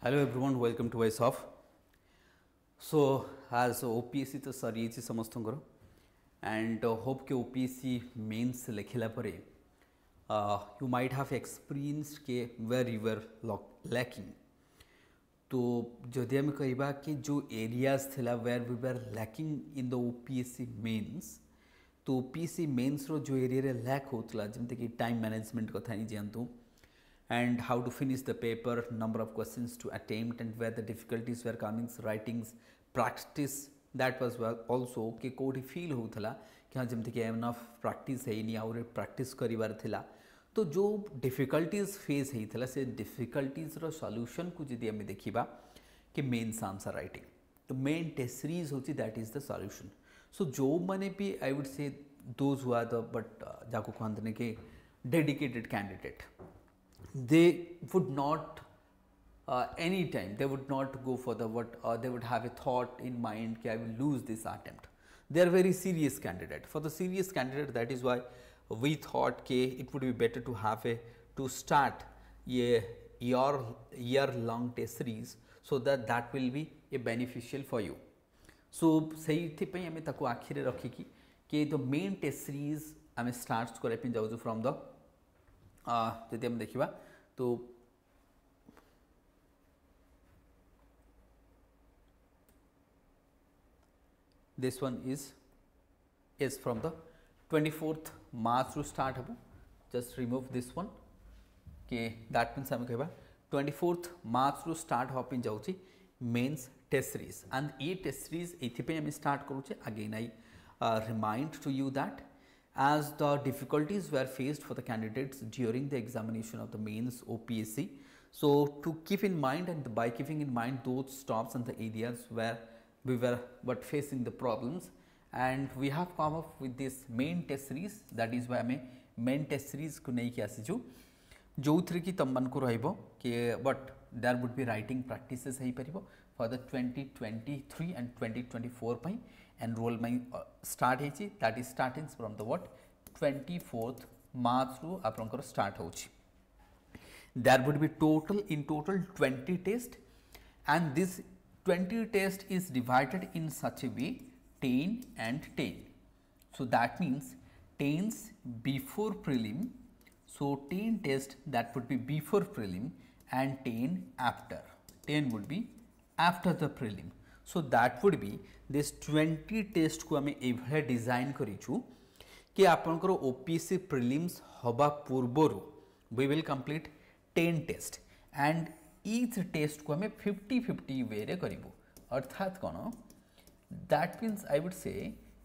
Hello everyone, welcome to Voice of. So as OPSC तो सरी समस्तଙ୍କର and hope कि OPSC mains लिखिला परे you might have experienced के where you were lacking. तो जदि आम कहबा कि जो areas थिला where we were lacking in the OPSC mains तो OPSC mains रो जो area रे lack होतला जमते कि time management कथा नहीं जानतु and how to finish the paper, number of questions to attempt and where the difficulties were coming, writings, practice that was well also कि कोठी feel होतला कि हाँ जमते कि enough practice है नहीं और practice करिवार थिला तो जो difficulties face है थिला से difficulties रो solution को जदि हमें देखिबा कि mains answer writing तो main test series होची that is the solution. So जो माने भी I would say those who are the but जाको कहते हैं कि dedicated candidate they would not any time they would not go for the what they would have a thought in mind that I will lose this attempt. They are very serious candidate. For the serious candidate, that is why we thought that it would be better to have a to start a year long test series so that that will be a beneficial for you. So सही पे हमें ताको आखिरे रखी कि the main test series हमें starts करे पे जाऊँ from the जदि हम देखिबा तो this one is from the 24th March to start हबो. Just remove this one के that means हमें कहबा 24th March to start हो पे जाउची mains test series and ये test series एथि पे हम start करूचे. Again I remind to you that as the difficulties were faced for the candidates during the examination of the mains OPSC. So to keep in mind and by keeping in mind those stops and the areas where we were facing the problems and we have come up with this main test series, that is why हमें main test series को नहीं किया सीजो जो three की तम्मन को रहिबो कि but there would be writing practices है परिबो for the 2023 and 2024 ପାଇଁ enrollment start ହେଇची that is starting from the what 24th March ru आपनकर start होची. There would be in total 20 tests and this 20 test is divided in such a way 10 and 10. So that means 10s before prelim. So 10 test that would be before prelim and 10 after. 10 would be after the prelim. So that would be this 20 test को हमें एभले design करिछु कि आपनकर OPSC prelims हबा पूर्वरु we will complete 10 test and each test को हमें 50-50 वे रे करिबो. अर्थात कोन that means I would say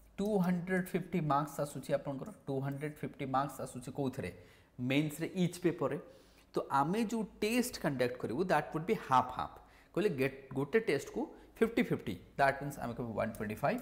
250 marks आसुची आपनकर 250 marks आसुची कोथरे मेंस रे each पेपर रे तो आमे जो टेस्ट कंडक्ट करिवो that would be half कहले गेट गोटे टेस्ट को 50-50 that means आमे 125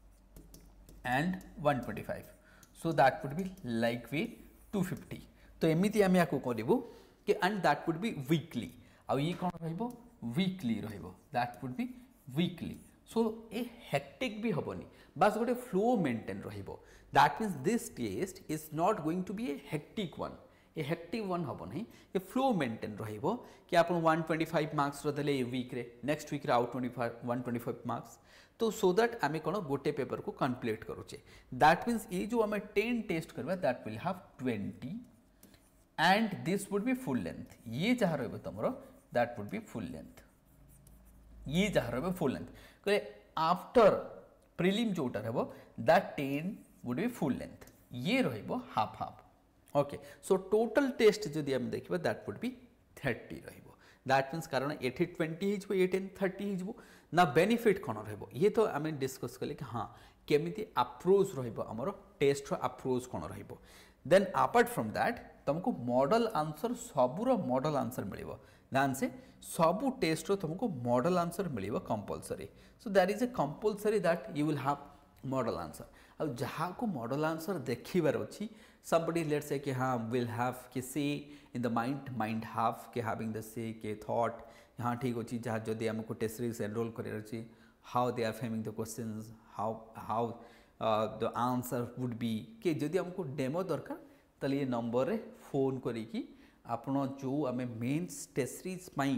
and 125 so that would be like way 250 तो एमिति आमे याको करिवो कि and that would be weekly आ ये कोन रहइबो weekly रहइबो that would be weekly so a hectic भी हबनी बस गोटे फ्लो मेंटेन रहइबो that means this test is not going to be a hectic one. A hectic one हम नहीं ये फ्लो मेंटेन रहिबो कि आप 125 मार्क्स रदेले ए वीक रे नेक्स्ट वीक रे आउट 125 मार्क्स तो सो दैट आमे कोन गोटे पेपर को कंप्लीट करूचे. दैट मींस ये जो हमें 10 टेस्ट करबा that will have 20 and this would be full length. ये जहा रहबो तमरो that would be full length. ये जहा रहबो फुल लेंथ करे आफ्टर प्रीलिम जोटा रहबो that 10 would be full length. ये रहबो half okay. So total test जदि हम देखिबा दैट वुड बी 30 रहइबो. दैट मींस कारण एठी 20 हिजबो ए 10 30 हिजबो ना बेनिफिट कोन रहइबो ये तो हमें डिस्कस करले कि हां केमिति अप्रोच रहइबो हमरो टेस्ट रो अप्रोच कोन रहइबो. देन अपार्ट फ्रॉम दैट तुमको मॉडल आंसर सबुरो मॉडल आंसर मिलिबो ध्यान से सबु टेस्ट रो तुमको मॉडल आंसर मिलिबो compulsory. So that is a compulsory that you will have model answer. अब जहाँ को मॉडल आंसर देखिबार अछि somebody let's say कि हाँ will have के say in the mind have के having the say के thought यहाँ ठीक अछि जहाँ जदि हमको टेस्ट सीरीज एनरोल करे अछि how they are framing the questions how the answer would be के जदि हमको डेमो दरकार तले ये नंबर रे फोन करी कि आपण जो आमे मेंस टेस्ट सीरीज पई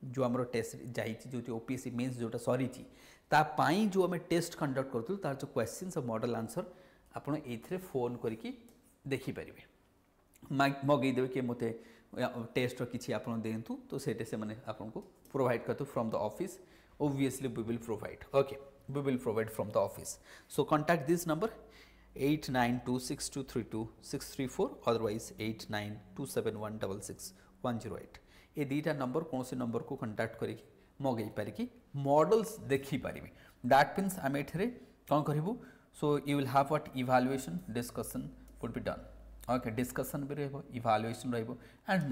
जो आम टेस्ट जाइए जो ओपीएससी मेन्स जोटा सरी जो आम टेस्ट कंडक्ट करूँ तार जो क्वेश्चन और मॉडल आंसर आपड़ ये फोन करके देखिपारे मगेदेवे कि मत टेस्ट किसी आप दिंतु तो सेटे से मैंने आपको प्रोवाइड करते from the office obviously we will provide okay we will provide from the office so contact this number 8926232634 otherwise 8927166108 ये दीटा नंबर कौन से नंबर को कंटाक्ट करिकी मगई पारिकी मॉडल्स देखि पारिबे दैट मीन्स आम एठरे कौन करिवु so you will have what evaluation discussion would be done okay discussion भी रहबो इवैल्यूएशन रहबो एंड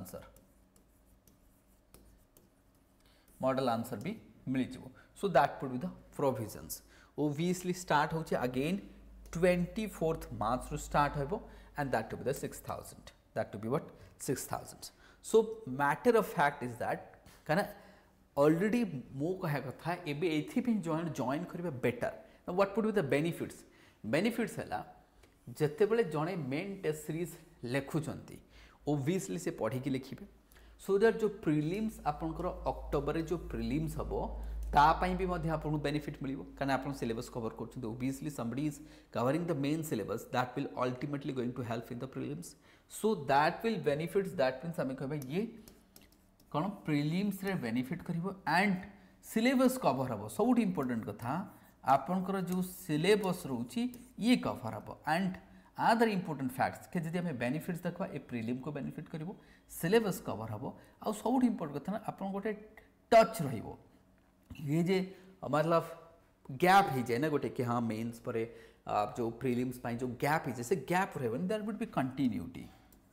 मॉडल आंसर भी मिल जाव so that would be the provisions obviously start होचे अगेन 24th मार्च रु स्टार्ट होबो and that to be the 6000 that to be what 6000 so matter of fact is that काना already मो कहा कथा एबे एथि पे जॉइन करबा better what would be the benefits हला जते बेले जणे मेन टेस्ट सीरीज लेखुचंती ओबियसली से पढ़ी के लिखिबे सो दैट जो प्रिलिम्स आपनकर अक्टोबर जो प्रिलिम्स हबो तापाई भी मध्य आपको बेनिफिट मिलिबो कारण आपन सिलेबस कवर करछन obviously somebody is covering the main syllabus that will ultimately going to help in the prelims so that will benefits that means आम कहबा ये कौन प्रिलिम्स रे बेनिफिट करिवो एंड सिलेबस कवर हबो सब इंपोर्टेंट कथा आपनकर जो सिलेबस रोची ये कवर हबो एंड अदर इंपोर्टेंट फैक्ट्स के जदि हमें बेनिफिट्स देखा ए प्रिलिम को बेनिफिट करिवो सिलेबस कवर हबो आ सब इंपोर्टेंट कथा ना आपन गोटे टच रहिवो ये जे मतलब गैप ही जाए ना गोटे कि हाँ मेन्स पर जो प्रिलिम्स पाई जो गैप ही जैसे गैप रहे there would be continuity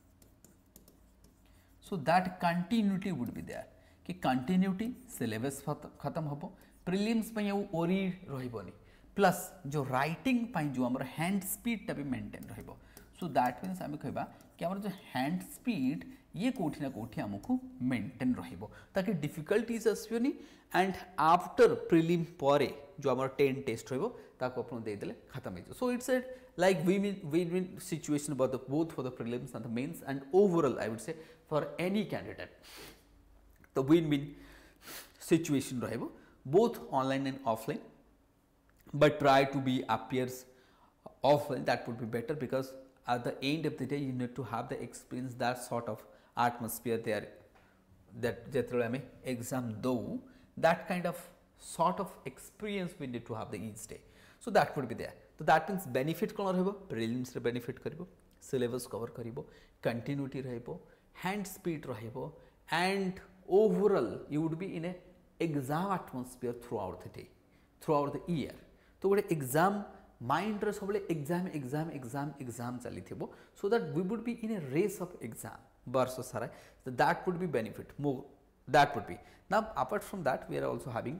so that continuity would be there कि कंटिन्यूटी सिलेबस खत्म हम प्रिलिम्स पाई ओरी रहिबोनी प्लस जो राइटिंग पाई जो हमर हैंड स्पीड टा भी मेंटेन रहिबो सो दैट मीन्स आम कहबा कि हमर जो हैंड स्पीड ये कोठी ना कोठी हमको मेंटेन रहिबो ताकि डिफिकल्टीज आसबनी एंड आफ्टर प्रिलिम परे जो हमर 10 टेस्ट रहिबो ताको अपन दे देले खत्म हो so it's a like win-win situation both for the prelims and the mains and overall I would say for any candidate the win-win situation रहिबो both online and offline but try to be appears offline that would be better because at the end of the day you need to have the experience that sort of atmosphere there that जेतरे हमें exam do that kind of sort of experience we need to have the each day so that would be there so that means benefit कौन रहबो prelims रे benefit करिवो syllabus cover करिवो continuity रहबो hand speed रहबो and overall you would be in a exam atmosphere throughout the day throughout the year तो गोटे exam mind रे सब exam exam exam exam चली थो so that we would be in a race of exam वर्ष सारा so that would be benefit more that would be now apart from that we are also having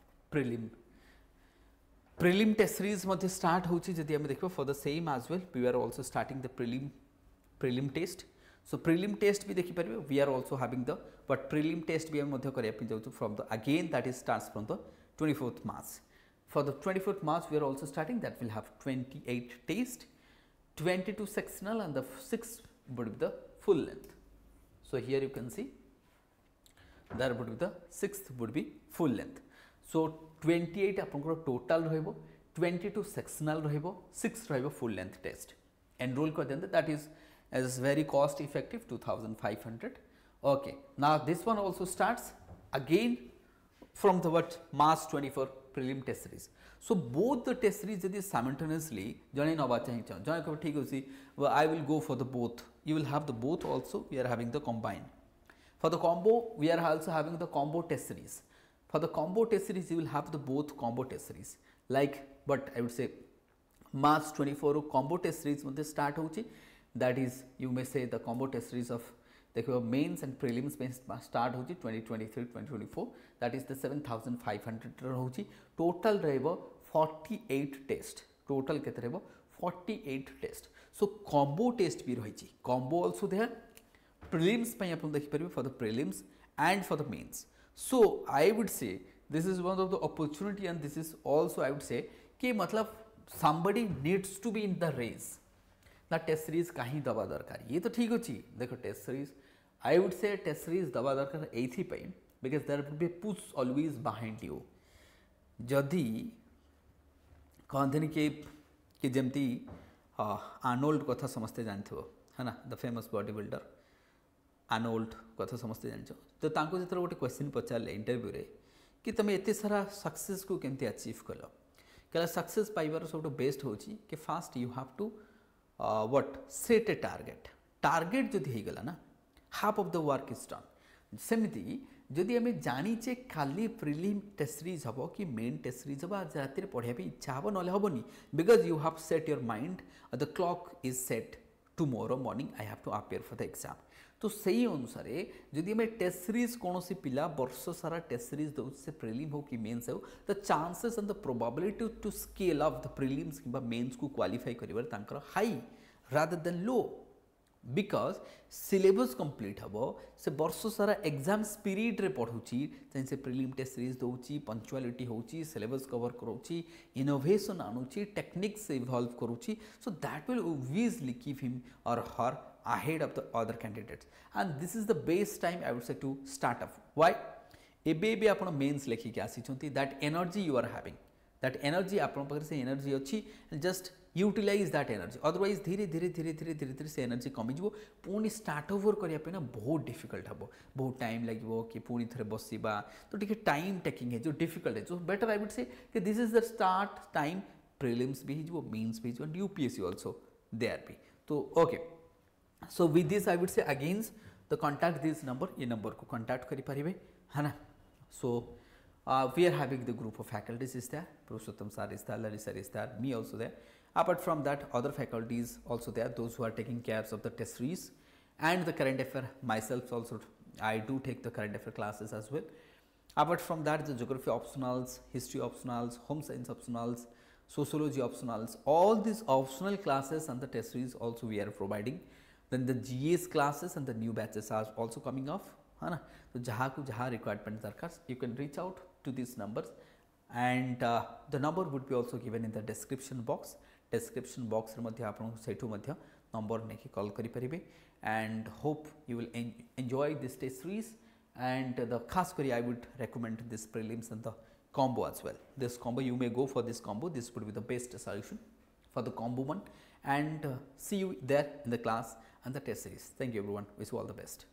prelim test series मध्ये start होची जदि हम देखबो for the same as well we are also starting the prelim test so prelim test भी देखि परबे we are also having the but prelim test भी हम मध्ये करिया पे जाउछु from the again that is starts from the 24th March for the 24th March we are also starting that will have 28 tests 22 sectional and the 6 would be the full length so here you can see there would be the 6th would be full length so 28 आपनकर total रहइबो 22 sectional रहइबो 6 रहइबो full length test enroll कर देंते that is very cost effective 2500 okay now this one also starts again from the what March 24 prelim test series so both the test series जदि simultaneously जने नबा चाहि छ जने को ठीक होसी I will go for the both you will have the both also we are having the combine for the combo we are also having the combo test series for the combo test series you will have the both combo test series like but I would say March 24 combo test series मध्ये start होची that is you may say the combo test series of देखो mains and prelims में start होची 2023-2024 that is the 7500 रहउची total रहबो 48 test total केते रहबो 48 test सो combo test भी रहिची कॉम्बो आल्सो देयर प्रिलिम्स पे अपन देखि परबे for the prelims and for the mains so I would say this is one of the opportunity and this is also I would say कि मतलब somebody needs to be in the race ना test series कहीं दबा दरकार ये तो ठीक अच्छी देखो test series I would say test series दबा दरकार एथि पई because there will be a push always behind you. जदि कहते कि जमती आर्नोल्ड कथा समस्ते जानथिबो है ना, the famous body builder Arnold कथा समस्ते जानछ। तो तांको जतर गोटे क्वेश्चन पचारले इंटरव्यू रे कि तुम एते सारा सक्सेस को केमती अचीव कल, कहला सक्सेस पाइबार सब बेस्ट होची कि fast you have to what set a target. Target जदि हे गला ना half of the work is done. सेमिति जदि आम जानीचे खाली प्रिलिम टेस्ट सीरीज हम कि मेन टेस्ट सीरीज हम आज राति पढ़ाई इच्छा हम ना हेनी, because you have set your mind the clock is set tomorrow morning I have to appear for the exam. तो सही अनुसार जदि आम टेस्ट सीरीज कौन पिला वर्ष सारा टेस्ट सीरीज दौ से प्रिलिम हो कि मेन्स हो, the chances and the probability to scale up the prelims कि मेन्स को क्वालिफाई कर high rather than low, because syllabus complete हम से वर्ष सारा एग्जाम स्पिरिट रे पढ़ुची से प्रिलिम टेस्ट सीरीज दौची, पंक्चुअलिटी होची, सिलेबस कवर करोची, इनोवेशन आणुची, टेक्निक्स इवॉल्व करुची। So that will obviously keep him or her ahead of the other candidates, and this is the best time I would say to start up. Why? एबे भी आपण mains लेखि के आसी छंती, that energy you are having, that energy आपण पाखरे से energy अछि, just utilize that energy, otherwise धीरे धीरे धीरे धीरे धीरे धीरे से एनर्जी कमी जिवो, पुणी स्टार्ट ओवर करिया पे ना बहुत डिफिकल्ट हबो, बहुत टाइम लागिवो कि पुणी थरे बसिबा, तो टिके टाइम टेकिंग है जो डिफिकल्ट है। So better I would say कि this is the start time, prelims भी जिवो, मेंस भी जिवो, एंड यूपीएससी आल्सो देयर भी। तो okay, so with this I would say again the contact this number, ये number को contact करी परिवे है ना। so we are having the group of faculties is there, Purushottam sir is there, Larry sir is there, me also there. Apart from that other faculties also there, those who are taking care of the test series and the current affair, myself also I do take the current affair classes as well. Apart from that the geography optionals, history optionals, home science optionals, sociology optionals, all these optional classes and the test series also we are providing. Then the GS classes and the new batches are also coming off, है ना। तो जहाँ को जहाँ requirement दरकार, you can reach out to these numbers, and the number would be also given in the description box. Description box रे मध्य आपन सेठु मध्य number नेकी कॉल करि परिबे, and hope you will enjoy this test series, and the खास करी I would recommend this prelims and the combo as well. This combo you may go for this combo, this would be the best solution for the combo one, and see you there in the class and the test series. Thank you everyone, wish you all the best.